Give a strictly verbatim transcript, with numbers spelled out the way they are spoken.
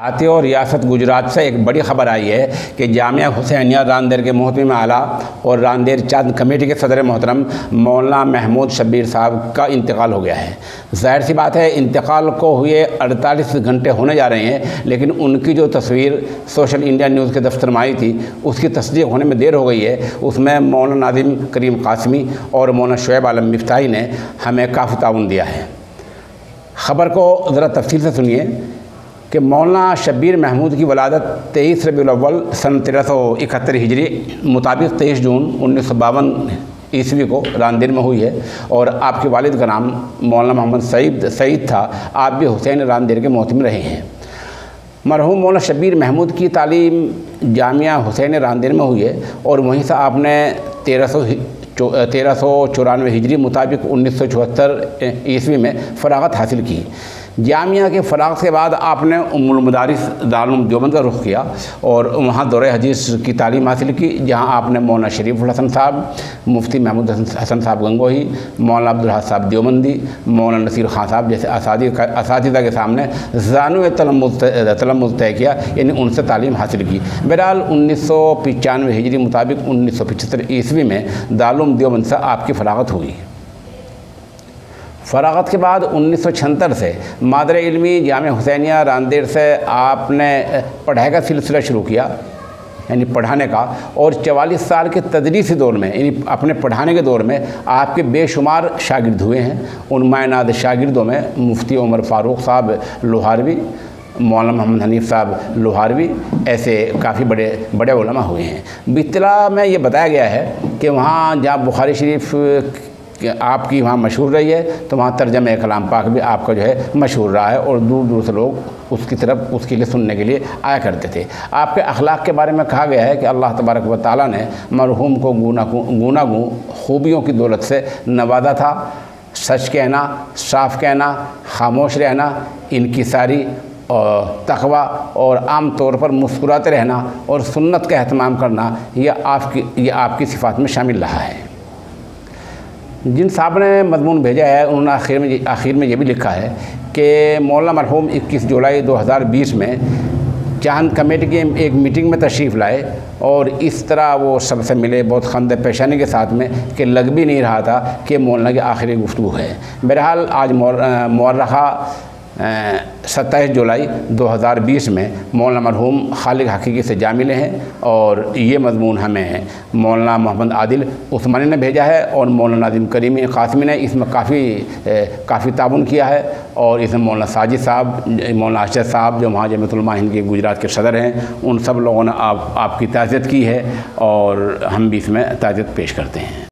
आती और रियासत गुजरात से एक बड़ी खबर आई है कि जामिया हुसैनिया रांदेर के मोहतमिम आला और रांदेर चांद कमेटी के सदर मोहतरम मौलाना महमूद शब्बीर साहब का इंतकाल हो गया है। ज़ाहिर सी बात है, इंतकाल को हुए अड़तालीस घंटे होने जा रहे हैं, लेकिन उनकी जो तस्वीर सोशल इंडिया न्यूज़ के दफ्तर में आई थी उसकी तस्दीक होने में देर हो गई है। उसमें मौलाना नादिम करीम कासमी और मौलाना शुएब आलम मिफ्ताही ने हमें काफ़ी ताउन दिया है। ख़बर को ज़रा तफसील से सुनिए कि मौलाना शब्बीर महमूद की वलादत तेईस रबीउल अव्वल सन तेरह सौ इकहत्तर हिजरी मुताबिक तेईस जून उन्नीस सौ बावन ईस्वी को रांदेर में हुई है और आपके वालिद का नाम मौलाना मोहम्मद सईद सईद था। आप भी हुसैन रांदेर के मोहतमिम रहे हैं। मरहूम मौलाना शब्बीर महमूद की तालीम जामिया हुसैन रांदेर में हुई है और वहीं से आपने तेरह सौ तेरह सौ चौरानवे हिजरी मुताबिक उन्नीस सौ चौहत्तर ईस्वी में फ़राग़त हासिल की। जामिया के फ़राग़त के बाद आपने उम्मुल मदारिस दारुल देवबंद का रुख किया और वहाँ दौरे हदीस की तालीम हासिल की, जहाँ आपने मौलाना शरीफुल हसन साहब, मुफ्ती महमूद हसन साहब गंगोही, मौलाना अब्दुल हक साहब देवबंदी, मौलाना नसीर खान साहब जैसे असातिज़ा के सामने ज़ानुए तलम्मुज़ तय किया, यानी उनसे तालीम हासिल की। बहरहाल उन्नीस सौ पचानवे हिजरी मुताबिक उन्नीस सौ पचहत्तर ईस्वी में दारुल देवबंद से आपकी फ़राग़त हुई। फ़राग़त के बाद उन्नीस सौ छिहत्तर से मादर इल्मी जामिया हुसैनिया रांदेर से आपने पढ़ाई का सिलसिला शुरू किया, यानी पढ़ाने का, और चवालीस साल के तदरीसी दौर में, यानी अपने पढ़ाने के दौर में आपके बेशुमार शागिर्द हुए हैं। उन मायनाद शागिर्दों में मुफ्ती उमर फ़ारूक साहब लोहारवी, मौलाना मोहम्मद हनीफ़ साहब लोहारवी, ऐसे काफ़ी बड़े बड़े उलमा हुए हैं। बितला में ये बताया गया है कि वहाँ जहाँ बुखारी शरीफ कि आपकी वहाँ मशहूर रही है, तो वहाँ तर्जमे कलाम पाक भी आपका जो है मशहूर रहा है और दूर दूर से लोग उसकी तरफ उसके लिए सुनने के लिए आया करते थे। आपके अखलाक के बारे में कहा गया है कि अल्लाह तबारक व तआला ने मरहूम को गूनागूं खूबियों की दौलत से नवाजा था। सच कहना, साफ कहना, खामोश रहना, इनकिसारी और तक़वा और आम तौर पर मुस्कुराते रहना और सुन्नत का एहतमाम करना, यह आपकी यह आपकी सिफ़ात में शामिल रहा है। जिन साहब ने मज़मून भेजा है उन्होंने आखिर में आखिर में ये भी लिखा है कि मौलाना मरहूम इक्कीस जुलाई दो हज़ार बीस में चांद कमेटी की एक मीटिंग में तशरीफ़ लाए और इस तरह वो सबसे मिले, बहुत खंदे पेशानी के साथ में, कि लग भी नहीं रहा था कि मौलाना की आखिरी गुफ्तगू है। बहरहाल आज मुअर्रखा सत्ताईस जुलाई दो हज़ार बीस में मौलाना मरहूम खालिक हकीकी से जा मिले हैं और ये मज़मून हमें मौलाना मोहम्मद आदिल उस्मानी ने भेजा है और मौलाना नादिम करीम कासमी ने इसमें काफ़ी काफ़ी ताउन किया है। और इसमें मौलाना साजिद साहब, मौलाना अरशद साहब जो वहाँ जमीयतुल उलमा हिंद के गुजरात के सदर हैं, उन सब लोगों ने आप आपकी ताज़ियत की है और हम भी इसमें ताज़ियत पेश करते हैं।